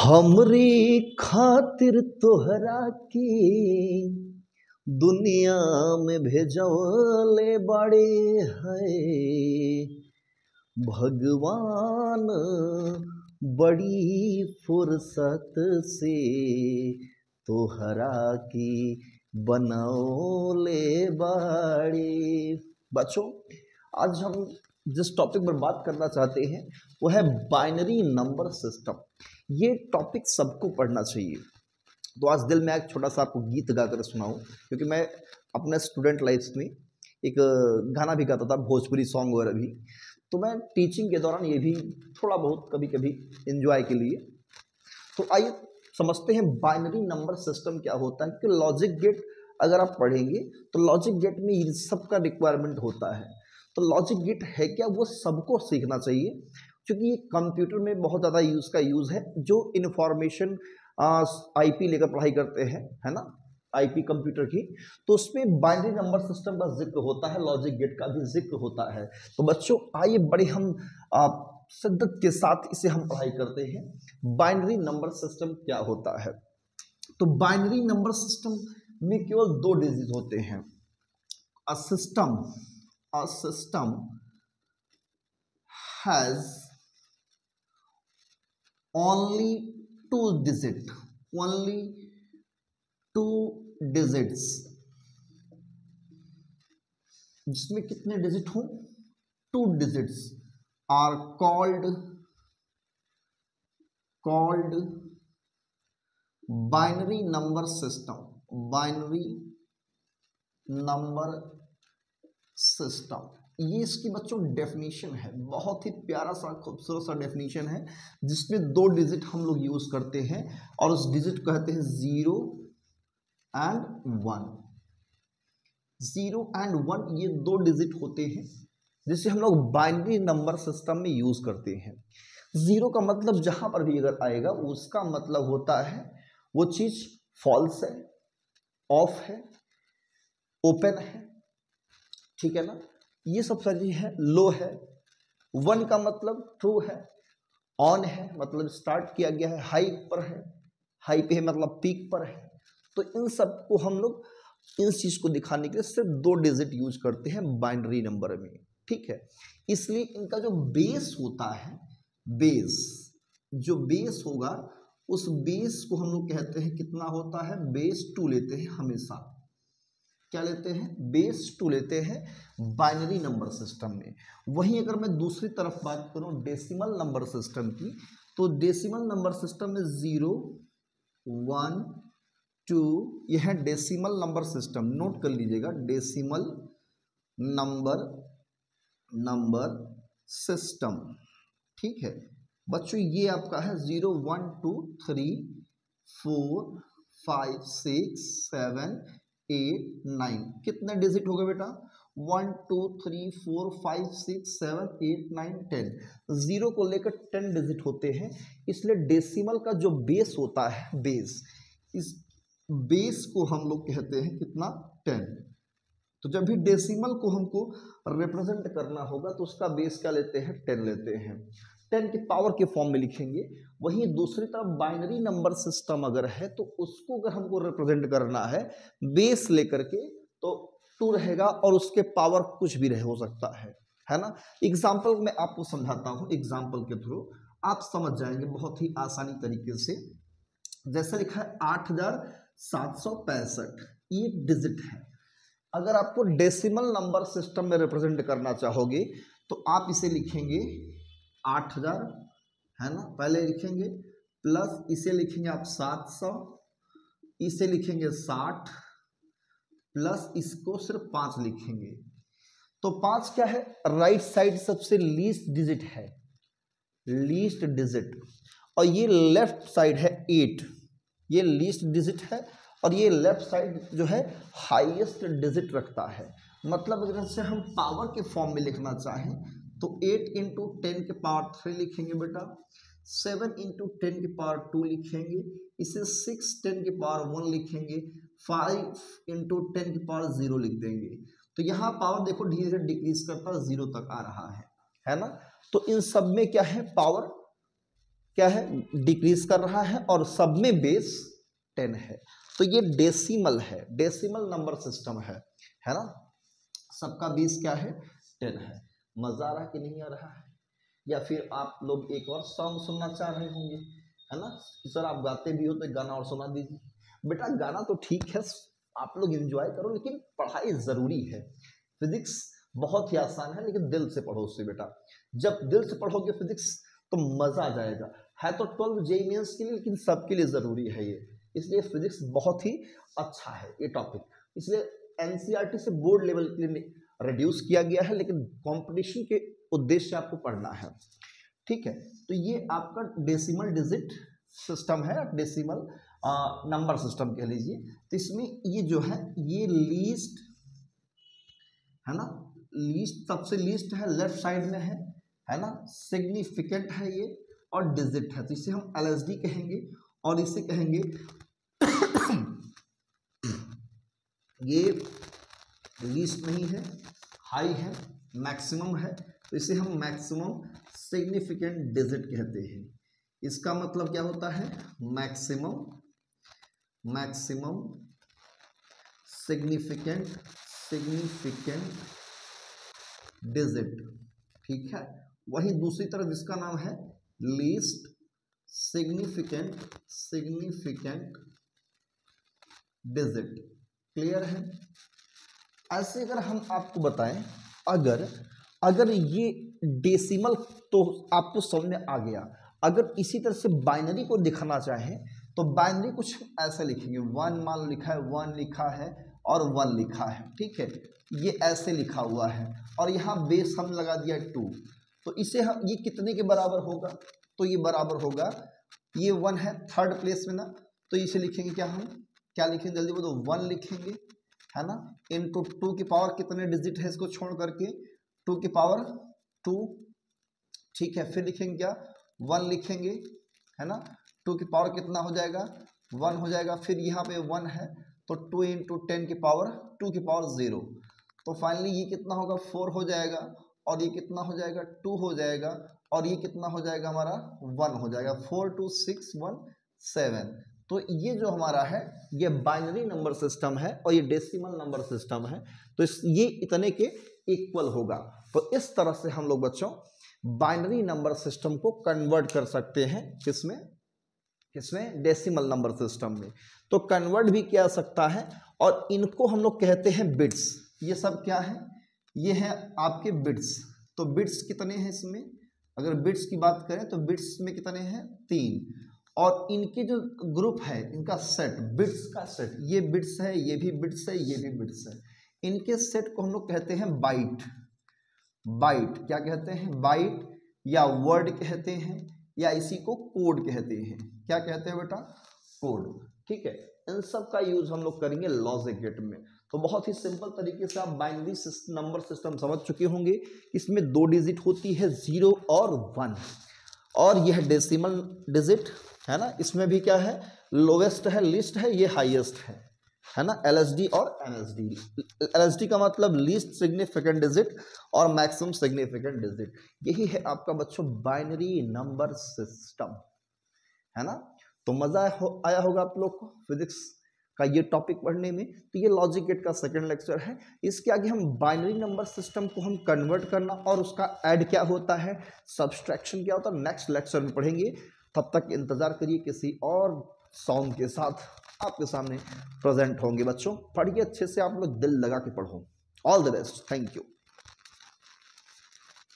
हमरी खातिर तोहरा के दुनिया में भेजवले बड़े है भगवान। बड़ी फुर्सत से तोहरा की बनौले बड़े। बच्चों, आज हम जिस टॉपिक पर बात करना चाहते हैं वो है बाइनरी नंबर सिस्टम। ये टॉपिक सबको पढ़ना चाहिए। तो आज दिल में एक छोटा सा आपको गीत गा कर सुनाऊं, क्योंकि मैं अपने स्टूडेंट लाइफ में एक गाना भी गाता था, भोजपुरी सॉन्ग वगैरह भी। तो मैं टीचिंग के दौरान ये भी थोड़ा बहुत कभी कभी एंजॉय के लिए। तो आइए समझते हैं बाइनरी नंबर सिस्टम क्या होता है। कि लॉजिक गेट अगर आप पढ़ेंगे तो लॉजिक गेट में ये सबका रिक्वायरमेंट होता है। तो लॉजिक गेट है क्या, वो सबको सीखना चाहिए, क्योंकि ये कंप्यूटर में बहुत ज़्यादा का यूज़ है। जो इन्फॉर्मेशन आईपी लेकर पढ़ाई करते हैं, है ना, आईपी कंप्यूटर की, तो उसमें बाइनरी नंबर सिस्टम का जिक्र होता है, लॉजिक गेट का भी जिक्र होता है। तो बच्चों आइए बड़े हम शिद्दत के साथ इसे हम पढ़ाई करते हैं। बाइनरी नंबर सिस्टम क्या होता है? तो बाइनरी नंबर सिस्टम में केवल दो डिजिट होते हैं। A system has only two digits, जिसमें कितने डिजिट हो? 2 digits are called binary number system। ये इसकी बच्चों डेफिनेशन है, बहुत ही प्यारा सा खूबसूरत सा डेफिनेशन है, जिसमें 2 डिजिट हम लोग यूज करते हैं और उस डिजिट को कहते हैं 0 and 1। 0 and 1 ये 2 डिजिट होते हैं जिसे हम लोग बाइनरी नंबर सिस्टम में यूज करते हैं। 0 का मतलब जहां पर भी अगर आएगा उसका मतलब होता है वो चीज फॉल्स है, ऑफ है, ओपन है, ठीक है ना, ये सब सारी है, लो है। 1 का मतलब ट्रू है, ऑन है मतलब स्टार्ट किया गया है, हाई पर है, हाई पे है मतलब पीक पर है। तो इन सब को हम लोग इन चीज को दिखाने के लिए सिर्फ 2 डिजिट यूज करते हैं बाइनरी नंबर में, ठीक है। इसलिए इनका जो बेस होता है, जो बेस होगा उस बेस को हम लोग कहते हैं कितना होता है? बेस 2 लेते हैं हमेशा। क्या लेते हैं? बेस 2 लेते हैं बाइनरी नंबर सिस्टम में। वहीं अगर मैं दूसरी तरफ बात करूं डेसिमल नंबर सिस्टम की, तो डेसिमल नंबर सिस्टम में 0 1 2 यह है डेसिमल नंबर सिस्टम। नोट कर लीजिएगा, डेसिमल नंबर सिस्टम, ठीक है बच्चों। ये आपका है 0 1 2 3 4 5 6 7 8 9। कितने डिजिट हो गए बेटा? 1 2 3 4 5 6 7 8 9 10। 0 को लेकर 10 डिजिट होते हैं, इसलिए डेसिमल का जो बेस होता है, इस बेस को हम लोग कहते हैं कितना? 10। तो जब भी डेसिमल को हमको रिप्रेजेंट करना होगा तो उसका बेस क्या लेते हैं? 10 लेते हैं। 10 की पावर के फॉर्म में लिखेंगे। वहीं दूसरी तरफ बाइनरी नंबर सिस्टम अगर है तो उसको अगर हमको रिप्रेजेंट करना है बेस लेकर के, तो 2 रहेगा और उसके पावर कुछ भी रहे हो सकता है ना। एग्जाम्पल मैं आपको समझाता हूं, एग्जाम्पल के थ्रू आप समझ जाएंगे बहुत ही आसानी तरीके से। जैसे लिखा है 8765, ये डिजिट है। अगर आपको डेसिमल नंबर सिस्टम में रिप्रेजेंट करना चाहोगे तो आप इसे लिखेंगे 8000, है ना, पहले लिखेंगे, प्लस इसे लिखेंगे आप 700, इसे लिखेंगे 60, प्लस इसको सिर्फ 5 लिखेंगे। तो 5 क्या है? राइट साइड सबसे लीस्ट डिजिट है, लीस्ट डिजिट, और ये लेफ्ट साइड है 8, ये लीस्ट डिजिट है, और ये लेफ्ट साइड जो है हाईएस्ट डिजिट रखता है। मतलब अगर इसे हम पावर के फॉर्म में लिखना चाहें तो 8 इंटू 10 के पावर 3 लिखेंगे बेटा, 7 इंटू 10 के पावर 2 लिखेंगे, इसे 6 10 के पावर 1 लिखेंगे, 5 इंटू 10 के पावर 0 लिख देंगे। तो यहाँ पावर देखो धीरे धीरे डिक्रीज करता 0 तक आ रहा है ना। तो इन सब में क्या है? पावर क्या है, डिक्रीज कर रहा है और सब में बेस 10 है। तो ये डेसिमल है, डेसिमल नंबर सिस्टम है ना। सबका बेस क्या है, 10 है। मजा आ रहा कि नहीं आ रहा है? या फिर आप लोग एक और सॉन्ग सुनना चाह रहे होंगे, है ना, सर आप गाते भी हो तो एक गाना और सुना दीजिए। बेटा गाना तो ठीक है, आप लोग एंजॉय करो, लेकिन पढ़ाई जरूरी है। फिजिक्स बहुत ही आसान है, लेकिन दिल से पढ़ो उससे बेटा। जब दिल से पढ़ोगे फिजिक्स तो मजा आ जाएगा। है तो 12 जेईई मेंस के लिए, लेकिन सबके लिए जरूरी है ये। इसलिए फिजिक्स बहुत ही अच्छा है ये टॉपिक, इसलिए एनसीईआरटी से बोर्ड लेवल के लिए रिड्यूस किया गया है, लेकिन कंपटीशन के उद्देश्य से आपको पढ़ना है। ठीक है, तो ये आपका डेसिमल डिजिट सिस्टम है, डेसिमल नंबर सिस्टम कह लीजिए। तो इसमें ये जो है ये लीस्ट है ना, लीस्ट सबसे लीस्ट है, लेफ्ट साइड में है ना, सिग्निफिकेंट है ये, और डिजिट है, तो इसे हम एलएसडी कहेंगे, और इसे कहेंगे ये लीस्ट नहीं है, हाई है, मैक्सिमम है, तो इसे हम मैक्सिमम सिग्निफिकेंट डिजिट कहते हैं। इसका मतलब क्या होता है, मैक्सिमम सिग्निफिकेंट डिजिट। ठीक है, वही दूसरी तरफ इसका नाम है लीस्ट सिग्निफिकेंट डिजिट। क्लियर है? ऐसे अगर हम आपको बताएं, अगर ये डेसिमल तो आपको समझ में आ गया। अगर इसी तरह से बाइनरी को दिखाना चाहें तो बाइनरी कुछ ऐसे लिखेंगे, 1 मान लिखा है, 1 लिखा है और 1 लिखा है। ठीक है, ये ऐसे लिखा हुआ है, और यहाँ बेस हम लगा दिया 2, तो इसे हम ये कितने के बराबर होगा, तो ये बराबर होगा, ये 1 है थर्ड प्लेस में ना, तो इसे लिखेंगे क्या, हम क्या लिखेंगे जल्दी बोलो, 1 लिखेंगे, है ना, इनटू 2 की पावर कितने डिजिट है इसको छोड़ करके, 2 की पावर 2। ठीक है, फिर लिखेंगे क्या, 1 लिखेंगे, है ना, 2 की पावर कितना हो जाएगा, 1 हो जाएगा। फिर यहाँ पे 1 है तो 2 इंटू 10 की पावर 2 की पावर 0, तो फाइनली ये कितना होगा, 4 हो जाएगा, और ये कितना हो जाएगा, 2 हो जाएगा, और ये कितना हो जाएगा हमारा, 1 हो जाएगा। 4 2 6 1 7। तो ये जो हमारा है ये बाइनरी नंबर सिस्टम है, और ये डेसिमल नंबर सिस्टम है, तो ये इतने के इक्वल होगा। तो इस तरह से हम लोग बच्चों बाइनरी नंबर सिस्टम को कन्वर्ट कर सकते हैं, किसमें डेसिमल नंबर सिस्टम में। तो कन्वर्ट भी किया जा सकता है, और इनको हम लोग कहते हैं बिट्स। ये सब क्या है, ये है आपके बिट्स। तो बिट्स कितने हैं इसमें, अगर बिट्स की बात करें तो बिट्स में कितने हैं, 3, और इनके जो ग्रुप है, इनका सेट, बिट्स का सेट, ये बिट्स है, ये भी बिट्स है, ये भी बिट्स है, इनके सेट को हम लोग कहते हैं बाइट। क्या कहते हैं, बाइट, या वर्ड कहते हैं, या इसी को कोड कहते हैं। क्या कहते हैं बेटा, कोड। ठीक है, इन सब का यूज हम लोग करेंगे लॉजिक गेट में। तो बहुत ही सिंपल तरीके से आप बाइनरी नंबर सिस्टम समझ चुके होंगे। इसमें 2 डिजिट होती है, 0 और 1, और यह डेसिमल डिजिट है ना। इसमें भी क्या है, लोवेस्ट है, लिस्ट है, ये हाईएस्ट है ना, एलएसडी और एनएसडी। एलएसडी का मतलब लीस्ट सिग्निफिकेंट डिजिट, और मैक्सिमम सिग्निफिकेंट डिजिट। यही है आपका बच्चों बाइनरी नंबर सिस्टम, है ना। तो मजा आया होगा आप लोग को फिजिक्स का ये टॉपिक पढ़ने में। तो ये लॉजिक गेट का सेकंड लेक्चर है। इसके आगे हम बाइनरी नंबर सिस्टम को हम कन्वर्ट करना, और उसका ऐड क्या होता है, सब्सट्रैक्शन क्या होता है, नेक्स्ट लेक्चर में पढ़ेंगे। तब तक इंतजार करिए, किसी और सॉन्ग के साथ आपके सामने प्रेजेंट होंगे। बच्चों पढ़िए अच्छे से, आप लोग दिल लगा के पढ़ो। All the best, thank you.